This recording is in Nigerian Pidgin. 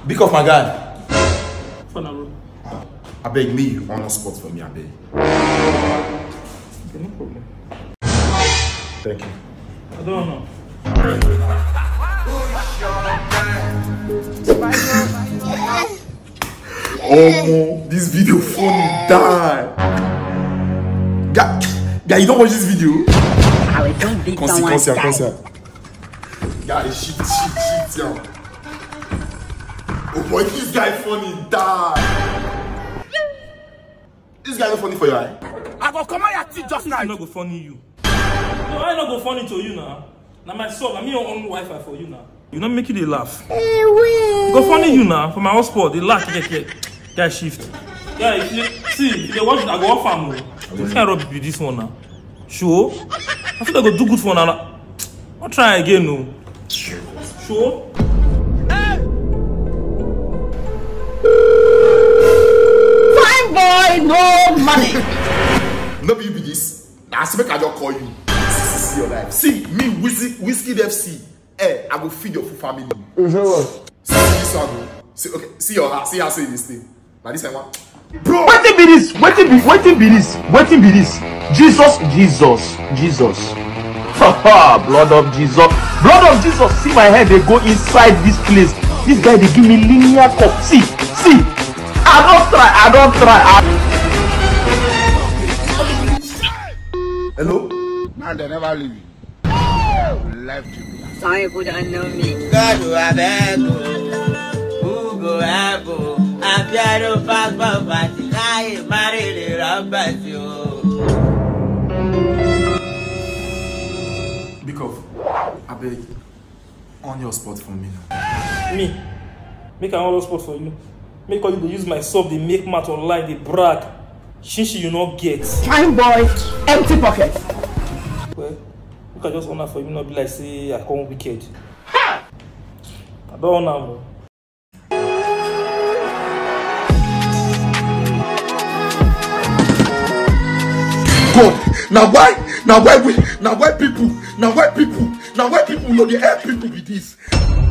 Big of my guy. For now, bro. I beg me on a spot for me, I beg. Okay, no problem. Thank you. I don't know. Oh, this video funny, die. Guy, you don't watch this video? I don't beat someone's guy. Guy, shit, yeah. Oh boy, this guy funny, die. This guy not funny for your eye. I go come out your teeth just now. I'm not go funny you. No, I not go funny to you now. Now my son, I'm your own Wi-Fi for you now. You not make you laugh. Go funny you now for my hotspot. They laugh, get shift. Yeah, if they watch it, I go off family. You can't rub with this one now. Sure? I feel like I go do good for now. I'll try again, no. Sure? Fine boy, no money. No, you be this. I expect I just call you. See your life. See me, Whiskey FC. Hey, I go feed your full family. See this one. See, okay. See your heart. See how I say this thing. Now this one. Bro, Wetin be this? Wetin be this? Jesus. Haha, blood of Jesus. See my head, they go inside this place. This guy, they give me linear cup. See. I don't try. hello? Now they never leave you. Left you. Some people don't know me. God will have who go have I got a fast but I marry the robbers you. Because I beg on your spot for me. Me. Make an all spot for you. Make all you to use my sub, they make math online, they brag. Shishi you not get. Fine boy, empty pocket. Well, you can just honor for you, not be like say I come wicked. I don't honor more. God, now why people know the air people with this?